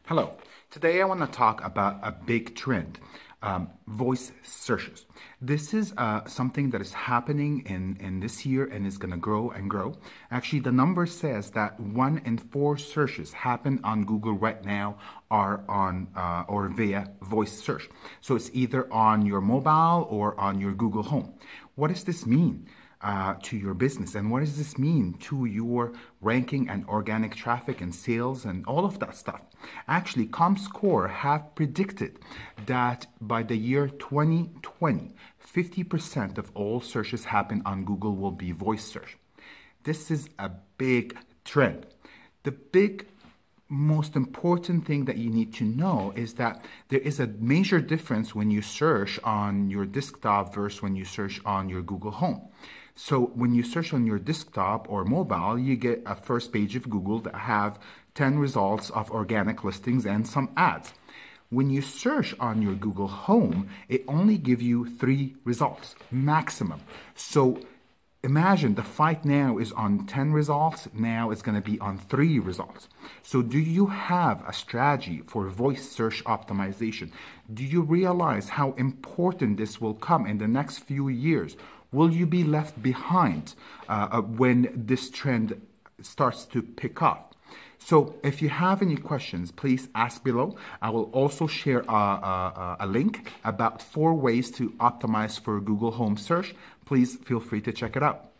Hello. Today I want to talk about a big trend, voice searches. This is something that is happening in this year and is going to grow and grow. Actually, the number says that 1 in 4 searches happen on Google right now are on or via voice search. So it's either on your mobile or on your Google Home. What does this mean to your business, and what does this mean to your ranking and organic traffic and sales and all of that stuff? Actually, Comscore have predicted that by the year 2020, 50% of all searches happen on Google will be voice search. This is a big trend. The most important thing that you need to know is that there is a major difference when you search on your desktop versus when you search on your Google Home. So when you search on your desktop or mobile, you get a first page of Google that have 10 results of organic listings and some ads. When you search on your Google Home, it only gives you 3 results maximum. So imagine the fight now is on 10 results, now it's going to be on 3 results. So do you have a strategy for voice search optimization? Do you realize how important this will come in the next few years? Will you be left behind when this trend starts to pick up? So if you have any questions, please ask below. I will also share a link about 4 ways to optimize for Google Home search. Please feel free to check it out.